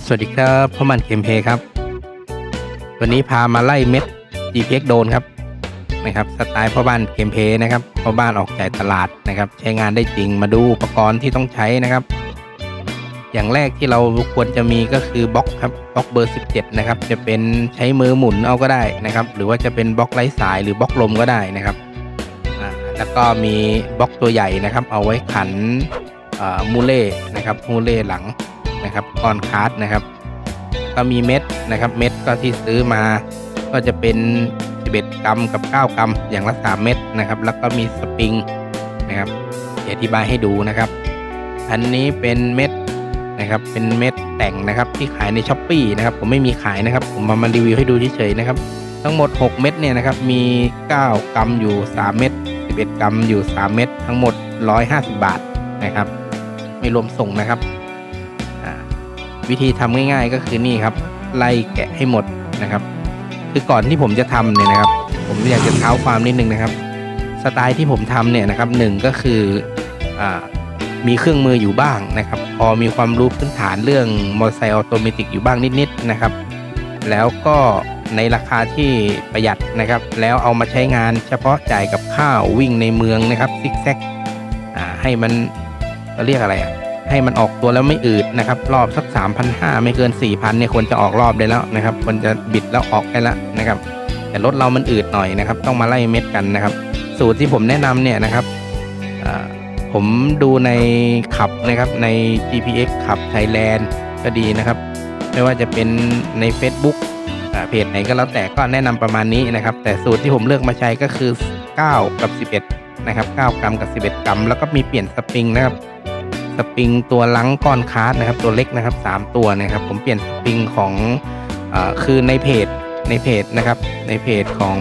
สวัสดีครับพ่อมันเกมเพย์ครับวันนี้พามาไล่เม็ด GPX โดนครับสไตล์พ่อบ้านเกมเพย์นะครับพ่อบ้านออกจ่ายตลาดนะครับใช้งานได้จริงมาดูอุปกรณ์ที่ต้องใช้นะครับอย่างแรกที่เราควรจะมีก็คือบล็อกครับบล็อกเบอร์17นะครับจะเป็นใช้มือหมุนเอาก็ได้นะครับหรือว่าจะเป็นบล็อกไร้สายหรือบล็อกลมก็ได้นะครับแล้วก็มีบล็อกตัวใหญ่นะครับเอาไว้ขันมูเล่นะครับมูเล่หลังนะครับก้อนคาร์ดนะครับก็มีเม็ดนะครับเม็ดก็ที่ซื้อมาก็จะเป็น11 กรัมกับ9 กรัมอย่างละ3 เม็ดนะครับแล้วก็มีสปริงนะครับอธิบายให้ดูนะครับอันนี้เป็นเม็ดนะครับเป็นเม็ดแต่งนะครับที่ขายใน Shopee นะครับผมไม่มีขายนะครับผมมารีวิวให้ดูเฉยๆนะครับทั้งหมด6 เม็ดเนี่ยนะครับมี9 กรัมอยู่3 เม็ด11 กรัมอยู่3 เม็ดทั้งหมด150 บาทนะครับไม่รวมส่งนะครับวิธีทำง่ายๆก็คือนี่ครับไล่แกะให้หมดนะครับคือก่อนที่ผมจะทำเนี่ยนะครับผมอยากจะเท้าความนิดนึงนะครับสไตล์ที่ผมทำเนี่ยนะครับ1ก็คือมีเครื่องมืออยู่บ้างนะครับพอมีความรู้พื้นฐานเรื่องมอเตอร์ไซค์ออโตเมติกอยู่บ้างนิดๆนะครับแล้วก็ในราคาที่ประหยัดนะครับแล้วเอามาใช้งานเฉพาะจ่ายกับข้าววิ่งในเมืองนะครับซิกแซกให้มันเรียกอะไรให้มันออกตัวแล้วไม่อืดนะครับรอบสัก 3,500 ไม่เกิน 4,000 เนี่ยควรจะออกรอบได้แล้วนะครับควรจะบิดแล้วออกได้แล้วนะครับแต่รถเรามันอืดหน่อยนะครับต้องมาไล่เม็ดกันนะครับสูตรที่ผมแนะนำเนี่ยนะครับผมดูในขับนะครับใน GPX ขับไทยแลนด์ก็ดีนะครับไม่ว่าจะเป็นใน Facebook เพจไหนก็แล้วแต่ก็แนะนำประมาณนี้นะครับแต่สูตรที่ผมเลือกมาใช้ก็คือ9 กับ 11นะครับ9 กรัมกับ11 กรัมแล้วก็มีเปลี่ยนสปริงนะครับสปริงตัวลังก้อนคาร์ดนะครับตัวเล็กนะครับ3 ตัวนะครับผมเปลี่ยนสปริงของคือในเพจนะครับในเพจของ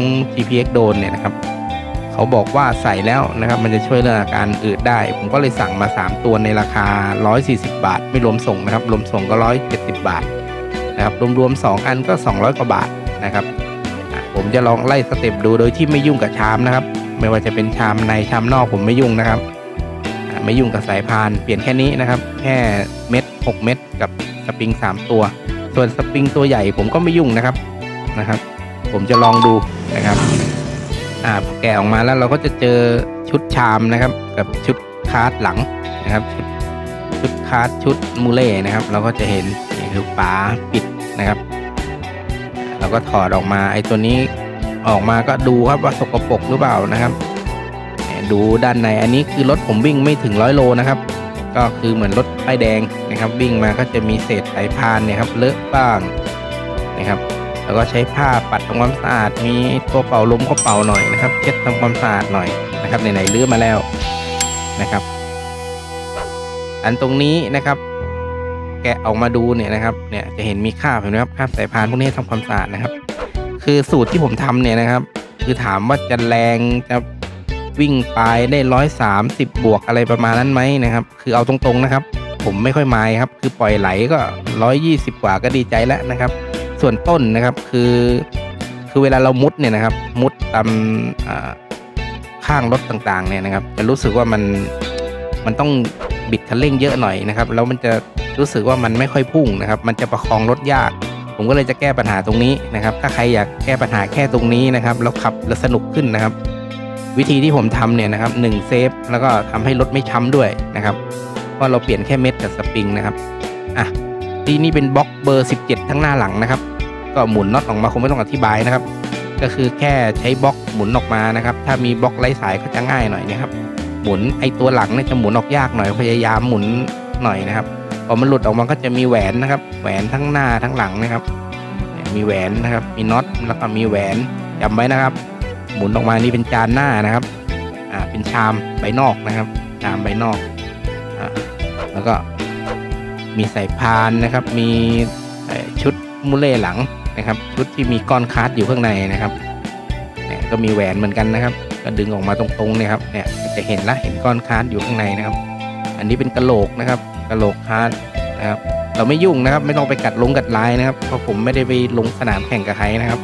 GPX โดนเนี่ยนะครับเขาบอกว่าใส่แล้วนะครับมันจะช่วยเรื่องอาการอืดได้ผมก็เลยสั่งมา3 ตัวในราคา140 บาทไม่รวมส่งนะครับรวมส่งก็170 บาทนะครับรวมๆ2 อันก็200 กว่าบาทนะครับผมจะลองไล่สเต็ปดูโดยที่ไม่ยุ่งกับชามนะครับไม่ว่าจะเป็นชามในชามนอกผมไม่ยุ่งนะครับไม่ยุ่งกับสายพานเปลี่ยนแค่นี้นะครับแค่เม็ด6 เม็ดกับสปริง3 ตัวส่วนสปริงตัวใหญ่ผมก็ไม่ยุ่งนะครับผมจะลองดูนะครับแกะออกมาแล้วเราก็จะเจอชุดชามนะครับกับชุดคาร์ดหลังนะครับชุดคาร์ดชุดมูเล่นะครับเราก็จะเห็นนี่คือฝาปิดนะครับเราก็ถอดออกมาไอ้ตัวนี้ออกมาก็ดูครับว่าสกปรกหรือเปล่านะครับดูด้านในอันนี้คือรถผมวิ่งไม่ถึง100 โลนะครับก็คือเหมือนรถป้ายแดงนะครับวิ่งมาก็จะมีเศษสายพานเนี่ยครับเลอะบ้างนะครับแล้วก็ใช้ผ้าปัดทำความสะอาดมีตัวเป่าลมก็เป่าหน่อยนะครับเช็ดทำความสะอาดหน่อยนะครับไหนๆลื้อมาแล้วนะครับอันตรงนี้นะครับแกะออกมาดูเนี่ยนะครับเนี่ยจะเห็นมีคราบเห็นไหมครับคราบสายพานพวกนี้ทำความสะอาดนะครับคือสูตรที่ผมทำเนี่ยนะครับคือถามว่าจะแรงจะวิ่งไปได้130 บวกอะไรประมาณนั้นไหมนะครับคือเอาตรงๆนะครับผมไม่ค่อยไม้ครับคือปล่อยไหลก็120 กว่าก็ดีใจแล้วนะครับส่วนต้นนะครับคือเวลาเรามุดเนี่ยนะครับมุดตามข้างรถต่างๆเนี่ยนะครับจะรู้สึกว่ามันต้องบิดคันเร่งเยอะหน่อยนะครับแล้วมันจะรู้สึกว่ามันไม่ค่อยพุ่งนะครับมันจะประคองรถยากผมก็เลยจะแก้ปัญหาตรงนี้นะครับถ้าใครอยากแก้ปัญหาแค่ตรงนี้นะครับแล้วขับแล้วสนุกขึ้นนะครับวิธีที่ผมทำเนี่ยนะครับ1เซฟแล้วก็ทำให้รถไม่ช้ำด้วยนะครับเพราะเราเปลี่ยนแค่เม็ดกับสปริงนะครับที่นี่เป็นบล็อกเบอร์17ทั้งหน้าหลังนะครับก็หมุนน็อตออกมาคงไม่ต้องอธิบายนะครับก็คือแค่ใช้บล็อกหมุนออกมานะครับถ้ามีบล็อกไร้สายก็จะง่ายหน่อยนะครับหมุนไอตัวหลังเนี่ยจะหมุนออกยากหน่อยพยายามหมุนหน่อยนะครับพอมันหลุดออกมาก็จะมีแหวนนะครับแหวนทั้งหน้าทั้งหลังนะครับมีแหวนนะครับมีน็อตแล้วก็มีแหวนจำไว้นะครับหมุนออกมานี่เป็นจานหน้านะครับเป็นชามใบนอกนะครับชามใบนอกแล้วก็มีสายพานนะครับมีชุดมูเล่หลังนะครับชุดที่มีก้อนคาร์ดอยู่ข้างในนะครับเนี่ยก็มีแหวนเหมือนกันนะครับก็ดึงออกมาตรงๆเนี่ยครับเนี่ยจะเห็นก้อนคาร์ดอยู่ข้างในนะครับอันนี้เป็นกะโหลกนะครับกะโหลกคาร์ดนะครับเราไม่ยุ่งนะครับไม่ต้องไปกัดลายนะครับเพราะผมไม่ได้ไปลงสนามแข่งกับใครนะครับ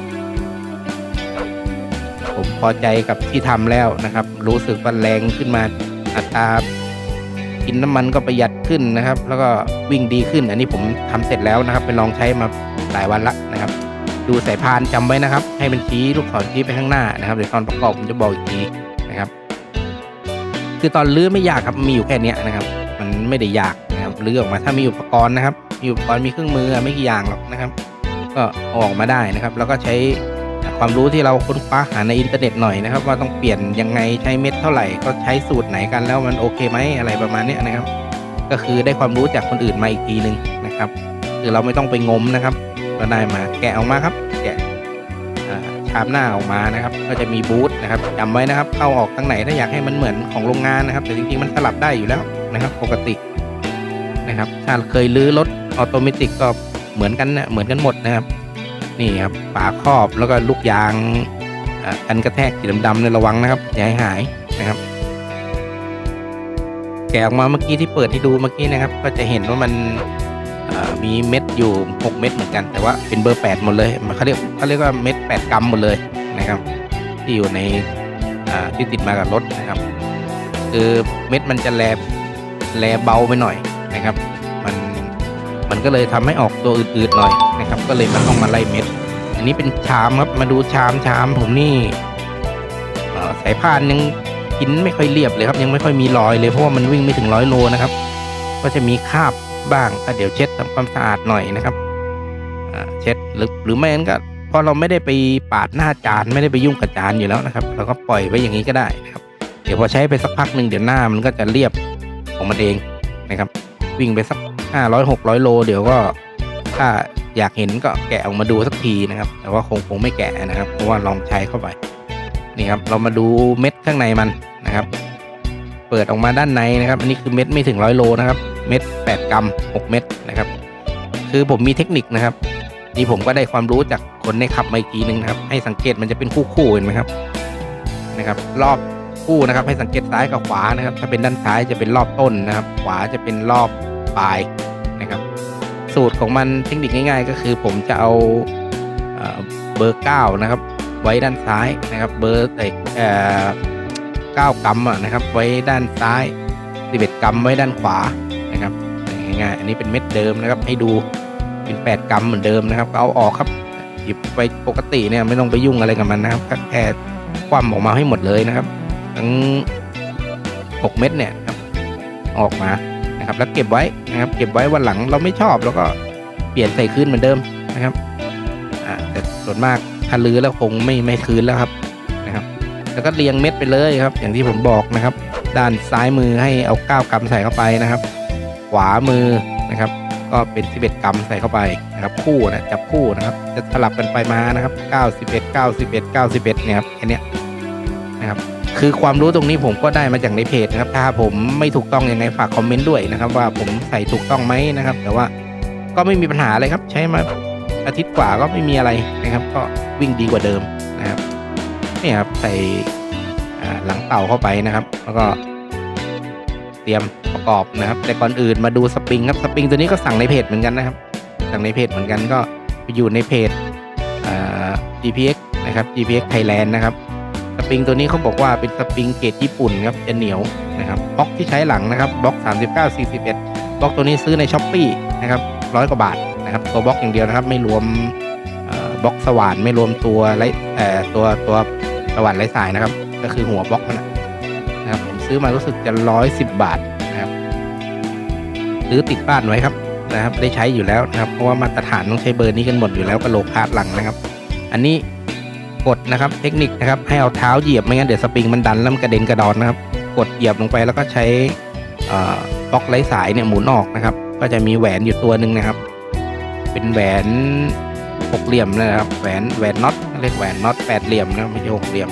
ผมพอใจกับที่ทำแล้วนะครับรู้สึกว่าแรงขึ้นมาอัตรากินน้ำมันก็ประหยัดขึ้นนะครับแล้วก็วิ่งดีขึ้นอันนี้ผมทำเสร็จแล้วนะครับไปลองใช้มาหลายวันละนะครับดูสายพานจำไว้นะครับให้มันชี้ลูกศรชี้ไปข้างหน้านะครับเดี๋ยวตอนประกอบผมจะบอกอีกทีนะครับคือตอนลื้อไม่ยากครับมีอยู่แค่นี้นะครับมันไม่ได้ยากนะครับลื้อออกมาถ้ามีอุปกรณ์นะครับมีอุปกรณ์มีเครื่องมือไม่กี่อย่างหรอกนะครับก็ออกมาได้นะครับแล้วก็ใช้ความรู้ที่เราค้นคว้าหาในอินเทอร์เน็ตหน่อยนะครับว่าต้องเปลี่ยนยังไงใช้เม็ดเท่าไหร่ก็ใช้สูตรไหนกันแล้วมันโอเคไหมอะไรประมาณนี้นะครับก็คือได้ความรู้จากคนอื่นมาอีกทีนึงนะครับคือเราไม่ต้องไปงมนะครับก็ได้มาแกะออกมาครับแกะชามหน้าออกมานะครับก็จะมีบูทนะครับจำไว้นะครับเข้าออกทางไหนถ้าอยากให้มันเหมือนของโรงงานนะครับแต่จริงๆมันสลับได้อยู่แล้วนะครับปกตินะครับถ้าเคยลื้อรถออโตเมติกก็เหมือนกันนะเหมือนกันหมดนะครับนี่ครับฝาครอบแล้วก็ลูกยางกันกระแทกสีดำๆในระวังนะครับอย่าให้หายนะครับแกะออกมาเมื่อกี้ที่เปิดให้ดูเมื่อกี้นะครับก็จะเห็นว่ามันมีเม็ดอยู่6เม็ดเหมือนกันแต่ว่าเป็นเบอร์8หมดเลยเขาเรียกว่าเม็ด8กรัมหมดเลยนะครับที่อยู่ในที่ติดมากับรถนะครับคือเม็ดมันจะแลเบาไปหน่อยนะครับมันก็เลยทำให้ออกตัวอืดๆหน่อยนะครับก็เลยมันต้องมาไล่เม็ดอันนี้เป็นชามครับมาดูชามผมนี่สายพานยังกินไม่ค่อยเรียบเลยครับยังไม่ค่อยมีรอยเลยเพราะว่ามันวิ่งไม่ถึง100 โลนะครับก็จะมีคราบบ้างก็เดี๋ยวเช็ดทำความสะอาดหน่อยนะครับเช็ดหรือไม่งั้นก็พอเราไม่ได้ไปปาดหน้าจานไม่ได้ไปยุ่งกับจานอยู่แล้วนะครับเราก็ปล่อยไว้อย่างนี้ก็ได้นะครับเดี๋ยวพอใช้ไปสักพักหนึ่งเดี๋ยวหน้ามันก็จะเรียบของมันเองนะครับวิ่งไปสัก500-600 โลเดี๋ยวก็ถ้าอยากเห็นก็แกะออกมาดูสักทีนะครับแต่ว่าคงไม่แกะนะครับเพราะว่าลองใช้เข้าไปนี่ครับเรามาดูเม็ดข้างในมันนะครับเปิดออกมาด้านในนะครับอันนี้คือเม็ดไม่ถึง100 โลนะครับเม็ด8กรัม6เม็ดนะครับคือผมมีเทคนิคนะครับนี่ผมก็ได้ความรู้จากคนในขับมาอีกทีนึงนะครับให้สังเกตมันจะเป็นคู่เห็นไหมครับรอบคู่นะครับให้สังเกตซ้ายกับขวานะครับถ้าเป็นด้านซ้ายจะเป็นรอบต้นนะครับขวาจะเป็นรอบปลายนะครับสูตรของมันเทคนิคง่ายๆก็คือผมจะเอาเบอร์9นะครับไว้ด้านซ้ายนะครับเบอร์9 กรัมนะครับไว้ด้านซ้าย11 กรัมไว้ด้านขวานะครับง่ายๆอันนี้เป็นเม็ดเดิมนะครับให้ดูเป็น8 กรัมเหมือนเดิมนะครับเอาออกครับหยิบไปปกติเนี่ยไม่ต้องไปยุ่งอะไรกับมันนะครับแค่คว่ำออกมาให้หมดเลยนะครับทั้ง6 เม็ดเนี่ยครับออกมานะครับแล้วเก็บไว้นะครับเก็บไว้วันหลังเราไม่ชอบแล้วก็เปลี่ยนใส่คืนเหมือนเดิมนะครับแต่ส่วนมากถ้าลื้อแล้วคงไม่คืนแล้วครับนะครับแล้วก็เรียงเม็ดไปเลยครับอย่างที่ผมบอกนะครับด้านซ้ายมือให้เอา9 กรัมใส่เข้าไปนะครับขวามือนะครับก็เป็น11 กรัมใส่เข้าไปนะครับคู่นะจับคู่นะครับจะสลับกันไปมานะครับ91เนี่ยครับแค่นี้นะครับคือความรู้ตรงนี้ผมก็ได้มาจากในเพจนะครับถ้าผมไม่ถูกต้องยังไงฝากคอมเมนต์ด้วยนะครับว่าผมใส่ถูกต้องไหมนะครับแต่ว่าก็ไม่มีปัญหาอะไรครับใช้มาอาทิตย์กว่าก็ไม่มีอะไรนะครับก็วิ่งดีกว่าเดิมนะครับนี่ครับใส่หลังเต่าเข้าไปนะครับแล้วก็เตรียมประกอบนะครับแต่ก่อนอื่นมาดูสปริงครับสปริงตัวนี้ก็สั่งในเพจเหมือนกันนะครับสั่งในเพจเหมือนกันก็ไปอยู่ในเพจGPX นะครับ GPX Thailand นะครับสปริงตัวนี้เขาบอกว่าเป็นสปริงเกรดญี่ปุ่นครับจะเหนียวนะครับบล็อกที่ใช้หลังนะครับบล็อก39-41บล็อกตัวนี้ซื้อใน Shopee นะครับ100 กว่าบาทนะครับตัวบล็อกอย่างเดียวนะครับไม่รวมบล็อกสว่านไม่รวมตัวตัวสว่านไร้สายนะครับก็คือหัวบล็อกนะครับผมซื้อมารู้สึกจะ110 บาทนะครับซื้อติดบ้านไว้ครับนะครับได้ใช้อยู่แล้วนะครับเพราะว่ามาตรฐานต้องใช้เบอร์นี้กันหมดอยู่แล้วกระโหลกคาดหลังนะครับอันนี้กดนะครับเทคนิคนะครับให้เอาเท้าเหยียบไม่งั้นเดี๋ยวสปริงมันดันแล้วมันกระเด็นกระดอนนะครับกดเหยียบลงไปแล้วก็ใช้บล็อกไร้สายเนี่ยหมุนออกนะครับก็จะมีแหวนอยู่ตัวหนึ่งนะครับเป็นแหวน6 เหลี่ยมนะครับแหวนน็อตเรียกแหวนน็อต8 เหลี่ยมนะไม่ใช่6 เหลี่ยม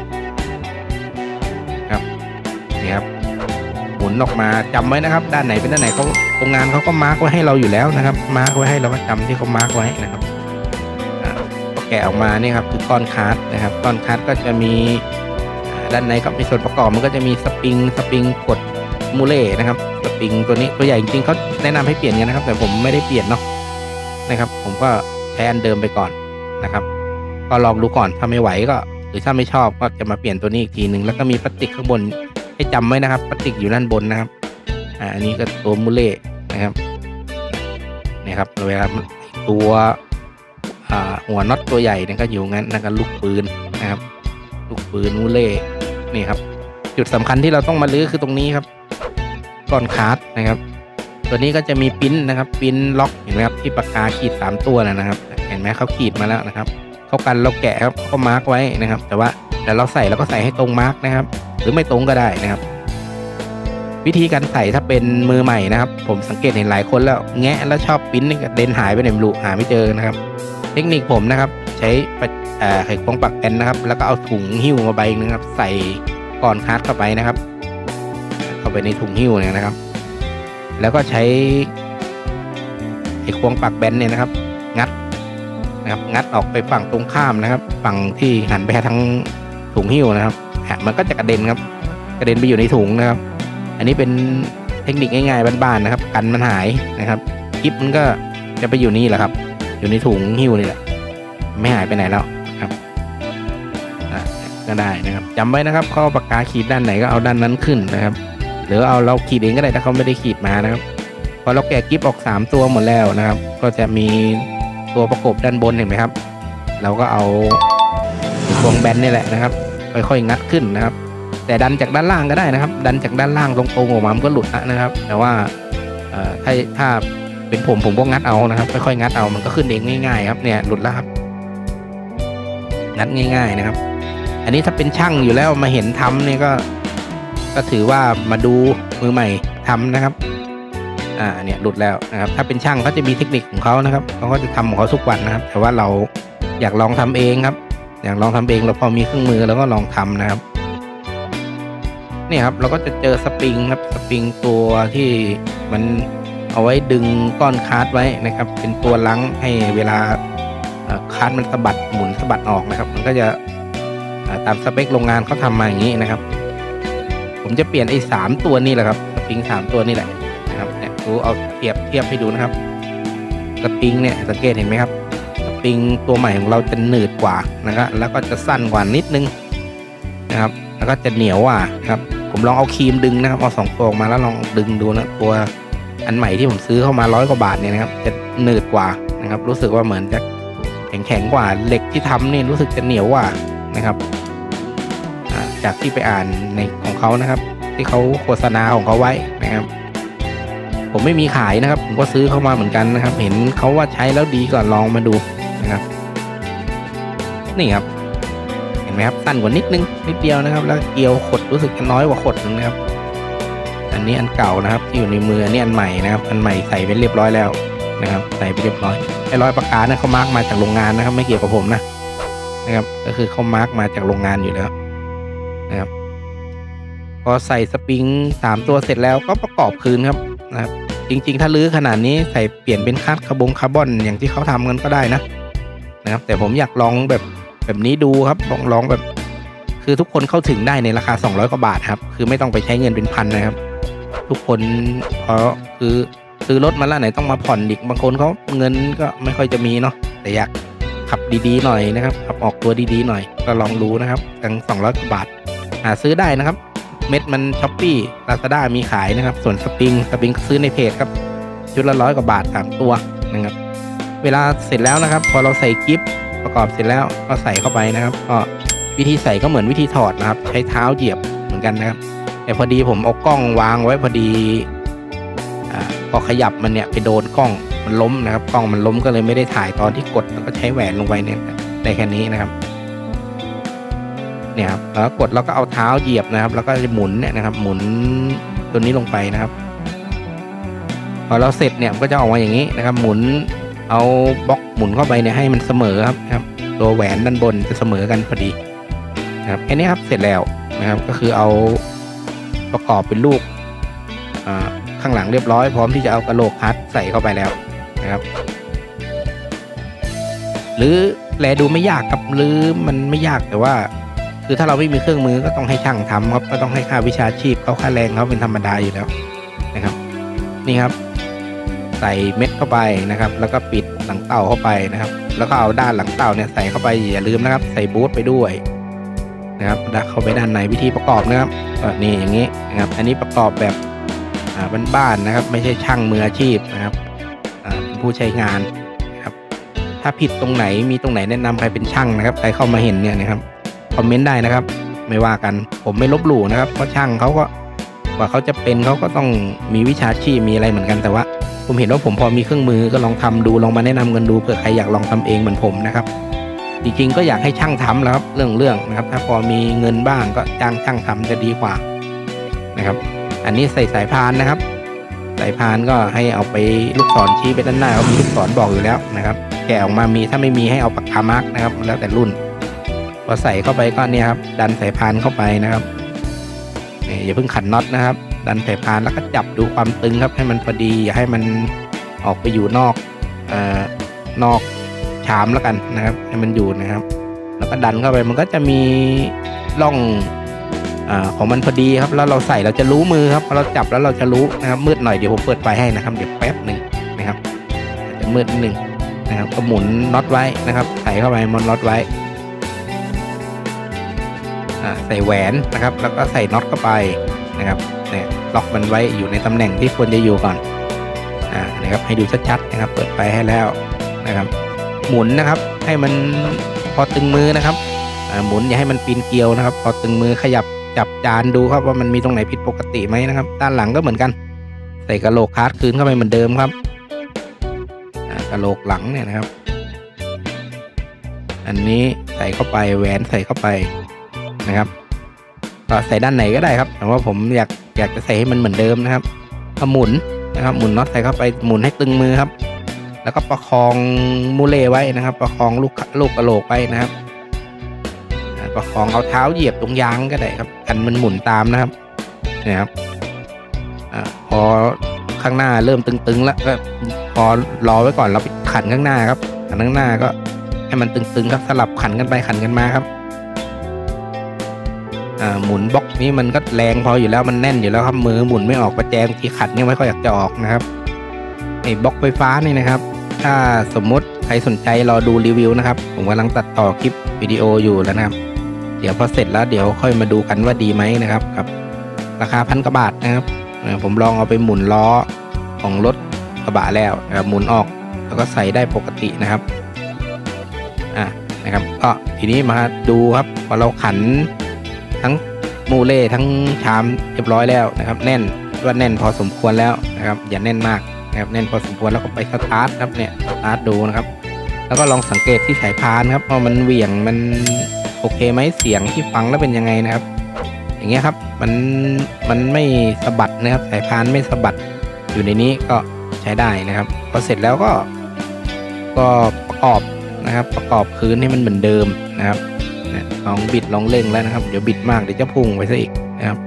ครับนี่ครับหมุนออกมาจำไว้นะครับด้านไหนเป็นด้านไหนเขาโรงงานเขาก็มาร์กไว้ให้เราอยู่แล้วนะครับมาร์กไว้ให้เราก็จำที่เขามาร์กไว้นะครับแกะออกมานี่ครับคือก้อนคาร์ดนะครับก้อนคาร์ดก็จะมีด้านในก็มีส่วนประกอบมันก็จะมีสปริงกดมูเล่นะครับสปริงตัวนี้ตัวใหญ่จริงๆเขาแนะนำให้เปลี่ยนกันนะครับแต่ผมไม่ได้เปลี่ยนเนาะนะครับผมก็ใช้อันเดิมไปก่อนนะครับก็ลองดูก่อนถ้าไม่ไหวก็หรือถ้าไม่ชอบก็จะมาเปลี่ยนตัวนี้อีกทีหนึ่งแล้วก็มีพลาสติกข้างบนให้จำไว้นะครับพลาสติกอยู่ด้านบนนะครับอันนี้ก็ตัวมูเล่นะครับเนี่ยครับเวลาตัวหัวน็อตตัวใหญ่เนี่ยก็อยู่งั้นนะครับลูกปืนนะครับลูกปืนมูเล่นี่ครับจุดสำคัญที่เราต้องมาลื้อคือตรงนี้ครับก้อนคาร์ดนะครับตัวนี้ก็จะมีปิ้นนะครับปิ้นล็อกเห็นไหมครับที่ปากกาขีด3ตัวนะครับเห็นไหมเขาขีดมาแล้วนะครับเขากันเราแกะครับเขามาร์กไว้นะครับแต่ว่าเราใส่เราก็ใส่ให้ตรงมาร์กนะครับหรือไม่ตรงก็ได้นะครับวิธีการใส่ถ้าเป็นมือใหม่นะครับผมสังเกตเห็นหลายคนแล้วแงะแล้วชอบปิ้นเด่นหายไปไหนไม่รู้หาไม่เจอนะครับเทคนิคผมนะครับใช้ไขควงปักแอนนะครับแล้วก็เอาถุงหิ้วมาใบนึงครับใส่ก้อนคาร์ดเข้าไปนะครับเข้าไปในถุงหิ้วเนี่ยนะครับแล้วก็ใช้ไขควงปักแบนเนี่ยนะครับงัดออกไปฝั่งตรงข้ามนะครับฝั่งที่หันไปทางถุงหิ้วนะครับมันก็จะกระเด็นครับกระเด็นไปอยู่ในถุงนะครับอันนี้เป็นเทคนิคง่ายๆบ้านๆนะครับกันมันหายนะครับคลิปมันก็จะไปอยู่นี่แหละครับอยู่ในถุงหิ้วนี่แหละไม่หายไปไหนแล้วครับก็ได้นะครับจำไว้นะครับเขาปากกาขีดด้านไหนก็เอาด้านนั้นขึ้นนะครับหรือเอาเราขีดเองก็ได้ถ้าเขาไม่ได้ขีดมานะครับพอเราแกะกิ๊บออก3ตัวหมดแล้วนะครับก็จะมีตัวประกบด้านบนเห็นไหมครับเราก็เอาควงแบนนี่แหละนะครับค่อยๆงัดขึ้นนะครับแต่ดันจากด้านล่างก็ได้นะครับดันจากด้านล่างตรงๆออกมามันก็หลุดนะครับแต่ว่าถ้าเป็นผมก็งัดเอานะครับค่อยๆงัดเอามันก็ขึ้นเองง่ายๆครับเนี่ยหลุดแล้วครับงัดง่ายๆนะครับอันนี้ถ้าเป็นช่างอยู่แล้วมาเห็นทำเนี่ยก็ถือว่ามาดูมือใหม่ทำนะครับเนี่ยหลุดแล้วนะครับถ้าเป็นช่างเขาจะมีเทคนิคของเขานะครับเขาก็จะทำของเขาทุกวันนะครับแต่ว่าเราอยากลองทำเองครับอยากลองทำเองเราพอมีเครื่องมือแล้วก็ลองทำนะครับนี่ครับเราก็จะเจอสปริงครับสปริงตัวที่มันเอาไว้ดึงก้อนคาร์ดไว้นะครับเป็นตัวลังให้เวลาคาร์ดมันสะบัดหมุนสะบัดออกนะครับมันก็จะตามสเปคโรงงานเขาทำมาอย่างนี้นะครับผมจะเปลี่ยนไอ้3ตัวนี่แหละครับสปริง3ตัวนี่แหละนะครับเนี่ยดูเอาเทียบให้ดูนะครับสปริงเนี่ยสังเกตเห็นไหมครับสปริงตัวใหม่ของเราจะหนืดกว่านะครับแล้วก็จะสั้นกว่านิดนึงนะครับแล้วก็จะเหนียวกว่าครับผมลองเอาครีมดึงนะครับเอา2ตัวออกมาแล้วลองดึงดูนะตัวอันใหม่ที่ผมซื้อเข้ามา100 กว่าบาทเนี่ยนะครับจะหนืดกว่านะครับรู้สึกว่าเหมือนจะแข็งกว่าเหล็กที่ทำนี่รู้สึกจะเหนียวกว่านะครับจากที่ไปอ่านในของเขานะครับที่เขาโฆษณาของเขาไว้นะครับผมไม่มีขายนะครับผมก็ซื้อเข้ามาเหมือนกันนะครับเห็นเขาว่าใช้แล้วดีก็ลองมาดูนะครับนี่ครับเห็นไหมครับสั้นกว่านิดเดียวนะครับแล้วเกลียวขดรู้สึกจะน้อยกว่าขดนึงนะครับอันนี้อันเก่านะครับที่อยู่ในมืออันนี้อันใหม่นะครับอันใหม่ใส่ไปเรียบร้อยแล้วนะครับใส่ไปเรียบร้อยไอ้รอยปากกาเนี่ยเขามาร์กมาจากโรงงานนะครับไม่เกี่ยวกับผมนะครับก็คือเขามาร์กมาจากโรงงานอยู่แล้วนะครับพอใส่สปริง3ตัวเสร็จแล้วก็ประกอบคืนครับนะครับจริงๆถ้าลื้อขนาดนี้ใส่เปลี่ยนเป็นคาร์บอนอย่างที่เขาทำกันก็ได้นะครับแต่ผมอยากลองแบบนี้ดูครับลองแบบคือทุกคนเข้าถึงได้ในราคา200 กว่าบาทครับคือไม่ต้องไปใช้เงินเป็นพันนะครับทุกคนเพราะคือซื้อรถมาแล้วไหนต้องมาผ่อนอีกบางคนเขาเงินก็ไม่ค่อยจะมีเนาะแต่อยากขับดีๆหน่อยนะครับขับออกตัวดีๆหน่อยก็ลองดูนะครับตั้ง200 กว่าบาทหาซื้อได้นะครับเม็ดมันช้อปปี้ลาซาด้ามีขายนะครับส่วนสปริงซื้อในเพจครับชุดละ100 กว่าบาท3ตัวนะครับเวลาเสร็จแล้วนะครับพอเราใส่กิ๊บประกอบเสร็จแล้วก็ใส่เข้าไปนะครับก็วิธีใส่ก็เหมือนวิธีถอดนะครับใช้เท้าเหยียบเหมือนกันนะครับแต่พอดีผมเอากล้องวางไว้พอดีพอขยับมันเนี่ยไปโดนกล้องมันล้มนะครับกล้องมันล้มก็เลยไม่ได้ถ่ายตอนที่กดแล้วก็ใช้แหวนลงไปเนี่ยได้แค่นี้นะครับเนี่ยครับแล้วกดแล้วก็เอาเท้าเหยียบนะครับแล้วก็จะหมุนเนี่ยนะครับหมุนตัวนี้ลงไปนะครับพอเราเสร็จเนี่ยก็จะออกมาอย่างนี้นะครับหมุนเอาบล็อกหมุนเข้าไปเนี่ยให้มันเสมอครับตัวแหวนด้านบนจะเสมอกันพอดีนะครับแค่นี้ครับเสร็จแล้วนะครับก็คือเอาประกอบเป็นลูกข้างหลังเรียบร้อยพร้อมที่จะเอากระโหลกคัดใส่เข้าไปแล้วนะครับหรือแลดูไม่ยากครับหรือมันไม่ยากแต่ว่าคือถ้าเราไม่มีเครื่องมือก็ต้องให้ช่างทำครับก็ต้องให้ค่าวิชาชีพเขาค่าแรงเขาเป็นธรรมดาอยู่แล้วนะครับนี่ครับใส่เม็ดเข้าไปนะครับแล้วก็ปิดหลังเต่าเข้าไปนะครับแล้วก็เอาด้านหลังเต่าเนี่ยใส่เข้าไปอย่าลืมนะครับใส่บูทไปด้วยนะครับดักเข้าไปด้านในวิธีประกอบนะครับนี่อย่างนี้นะครับอันนี้ประกอบแบบบ้านๆนะครับไม่ใช่ช่างมืออาชีพนะครับเป็นผู้ใช้งานนะครับถ้าผิดตรงไหนมีตรงไหนแนะนำใครเป็นช่างนะครับใครเข้ามาเห็นเนี่ยนะครับคอมเมนต์ได้นะครับไม่ว่ากันผมไม่ลบหลู่นะครับเพราะช่างเขาก็กว่าเขาจะเป็นเขาก็ต้องมีวิชาชีพมีอะไรเหมือนกันแต่ว่าผมเห็นว่าผมพอมีเครื่องมือก็ลองทำดูลองมาแนะนำกันดูเผื่อใครอยากลองทำเองเหมือนผมนะครับจริงๆก็อยากให้ช่างทำแล้วครับเรื่องนะครับถ้าพอมีเงินบ้างก็จ้างช่างทำจะดีกว่านะครับอันนี้ใส่สายพานนะครับสายพานก็ให้เอาไปลูกศรชี้ไปด้านหน้าเขามีลูกศรบอกอยู่แล้วนะครับแกะออกมามีถ้าไม่มีให้เอาปากกามาร์กนะครับแล้วแต่รุ่นพอใส่เข้าไปก็เนี่ยครับดันสายพานเข้าไปนะครับอย่าเพิ่งขันน็อตนะครับดันสายพานแล้วก็จับดูความตึงครับให้มันพอดีอย่าให้มันออกไปอยู่นอกชามแล้วกันนะครับให้มันอยู่นะครับแล้วก็ดันเข้าไปมันก็จะมีร่องของมันพอดีครับแล้วเราใส่เราจะรู้มือครับพอเราจับแล้วเราจะรู้นะครับมืดหน่อยเดี๋ยวผมเปิดไฟให้นะครับเดี๋ยวแป๊บหนึ่งนะครับจะมืดนิดนึงนะครับก็หมุนน็อตไว้นะครับใส่เข้าไปมันน็อตไว้ใส่แหวนนะครับแล้วก็ใส่น็อตเข้าไปนะครับเนี่ยล็อกมันไว้อยู่ในตำแหน่งที่ควรจะอยู่ก่อนนะครับให้ดูชัดๆนะครับเปิดไฟให้แล้วนะครับหมุนนะครับให้มันพอตึงมือนะครับหมุนอย่าให้มันปีนเกลียวนะครับพอตึงมือขยับจับจานดูครับว่ามันมีตรงไหนผิดปกติไหมนะครับด้านหลังก็เหมือนกันใส่กระโหลกคาร์ดคืนเข้าไปเหมือนเดิมครับกระโหลกหลังเนี่ยนะครับอันนี้ใส่เข้าไปแหวนใส่เข้าไปนะครับก็ใส่ด้านไหนก็ได้ครับแต่ว่าผมอยากจะใส่ให้มันเหมือนเดิมนะครับก็หมุนนะครับหมุนน็อตใส่เข้าไปหมุนให้ตึงมือครับแล้วก็ประคองมูเล่ไว้นะครับประคองลูกกระโหลกไปนะครับประคองเอาเท้าเหยียบตรงยางก็ได้ครับกันมันหมุนตามนะครับนะครับพอข้างหน้าเริ่มตึงๆแล้วก็พอรอไว้ก่อนเราไปขันข้างหน้าครับขันข้างหน้าก็ให้มันตึงๆครับสลับขันกันไปขันกันมาครับหมุนบล็อกนี้มันก็แรงพออยู่แล้วมันแน่นอยู่แล้วครับมือหมุนไม่ออกประแจงที่ขัดเนี่ยไม่ค่อยอยากจะออกนะครับไอ้บล็อกไฟฟ้านี่นะครับถ้าสมมติใครสนใจรอดูรีวิวนะครับผมกำลังตัดต่อคลิปวิดีโออยู่แล้วนะครับเดี๋ยวพอเสร็จแล้วเดี๋ยวค่อยมาดูกันว่าดีไหมนะครับครับราคา1,000 กว่าบาทนะครับผมลองเอาไปหมุนล้อของรถกระบะแล้วหมุนออกแล้วก็ใส่ได้ปกตินะครับนะครับก็ทีนี้มาดูครับพอเราขันทั้งมูเล่ทั้งชามเรียบร้อยแล้วนะครับแน่นว่าแน่นพอสมควรแล้วนะครับอย่าแน่นมากนะครับแน่นพอสมควรแล้วก็ไปสตาร์ทครับเนี่ยสตาร์ทดูนะครับแล้วก็ลองสังเกตที่สายพานครับว่ามันเหวี่ยงมันโอเคไหมเสียงที่ฟังแล้วเป็นยังไงนะครับอย่างเงี้ยครับมันไม่สะบัดนะครับสายพานไม่สะบัดอยู่ในนี้ก็ใช้ได้นะครับพอเสร็จแล้วก็ประกอบนะครับประกอบคืนให้มันเหมือนเดิมนะครับลองบิดลองเร่งแล้วนะครับเดี๋ยวบิดมากเดี๋ยวจะพุ่งไปซะอีกนะครับ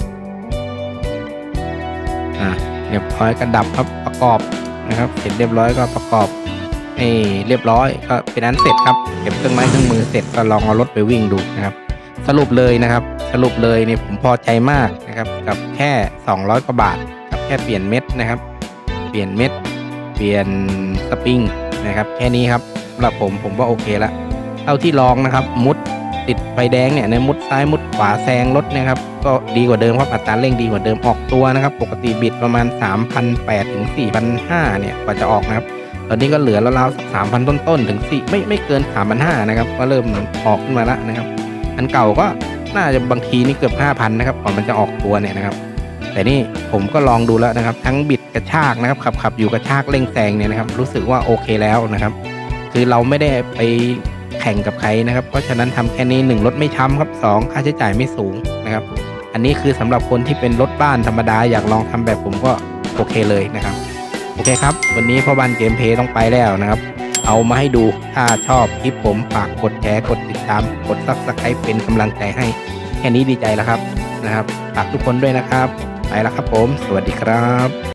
เรียบร้อยก็ดับครับประกอบนะครับเสร็จเรียบร้อยก็ประกอบให้เรียบร้อยก็เป็นอันเสร็จครับเก็บเครื่องไม้เครื่องมือเสร็จก็ลองเอารถไปวิ่งดูนะครับสรุปเลยนะครับสรุปเลยเนี่ยผมพอใจมากนะครับกับแค่200 กว่าบาทกับแค่เปลี่ยนเม็ดนะครับเปลี่ยนเม็ดเปลี่ยนสปริงนะครับแค่นี้ครับสำหรับผมว่าโอเคละเท่าที่ลองนะครับมุดติดไฟแดงเนี่ยในมุดซ้ายมุดขวาแซงรถนะครับก็ดีกว่าเดิมครับอัตราเร่งดีกว่าเดิมออกตัวนะครับปกติบิดประมาณ 3,800 ถึง 4,500 เนี่ยกว่าจะออกนะครับตอนนี้ก็เหลือราวๆสัก 3,000 ต้นๆถึงไม่เกิน 3,500 นะครับก็เริ่มออกขึ้นมาแล้วนะครับอันเก่าก็น่าจะบางทีนี่เกือบ 5,000 นะครับก่อนมันจะออกตัวเนี่ยนะครับแต่นี่ผมก็ลองดูแล้วนะครับทั้งบิดกระชากนะครับขับอยู่กระชากเร่งแซงเนี่ยนะครับรู้สึกว่าโอเคแล้วนะครับคือเราไม่ได้ไปแข่งกับใครนะครับเพราะฉะนั้นทำแค่นี้1รถไม่ช้ำครับ2ค่าใช้จ่ายไม่สูงนะครับอันนี้คือสำหรับคนที่เป็นรถบ้านธรรมดาอยากลองทำแบบผมก็โอเคเลยนะครับโอเคครับวันนี้พ่อบ้านเกมเพลย์ต้องไปแล้วนะครับเอามาให้ดูถ้าชอบคลิปผมฝากกดแชร์กดติดตามกดSubscribeเป็นกำลังใจให้แค่นี้ดีใจแล้วครับนะครับฝากทุกคนด้วยนะครับไปแล้วครับผมสวัสดีครับ